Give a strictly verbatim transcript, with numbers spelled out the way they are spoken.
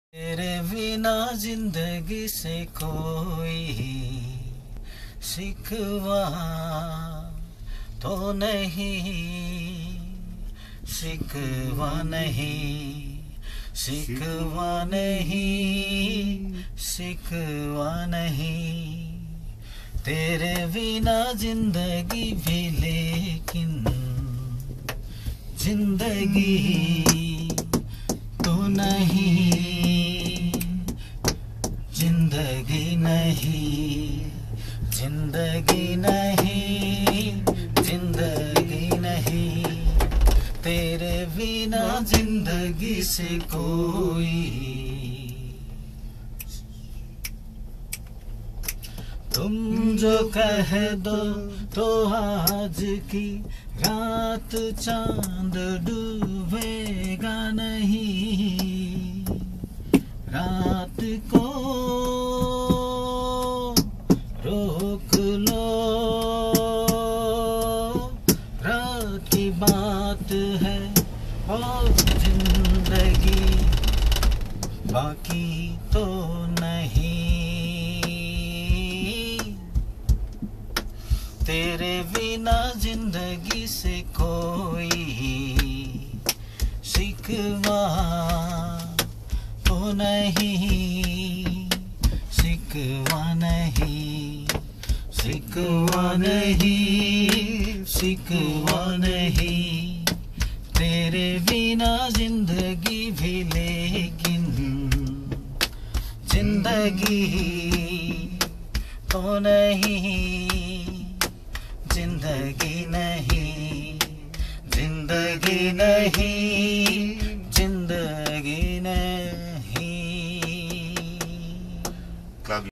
तेरे बिना जिंदगी से कोई शिकवा तो नहीं, शिकवा नहीं, शिकवा नहीं, शिकवा नहीं। तेरे बिना जिंदगी भी लेकिन जिंदगी तो नहीं, जिंदगी नहीं, जिंदगी नहीं, जिंदगी नहीं। तेरे बिना जिंदगी से कोई, तुम जो कह दो तो आज की रात चांद डूबेगा नहीं। रात को रोक लो, रात की बात है और जिंदगी बाकी तो नहीं। तेरे बिना जिंदगी से कोई शिकवा तो नहीं, शिकवा नहीं, शिकवा नहीं, शिकवा नहीं। तेरे बिना जिंदगी भी लेकिन जिंदगी तो नहीं, जिंदगी नहीं, जिंदगी नहीं।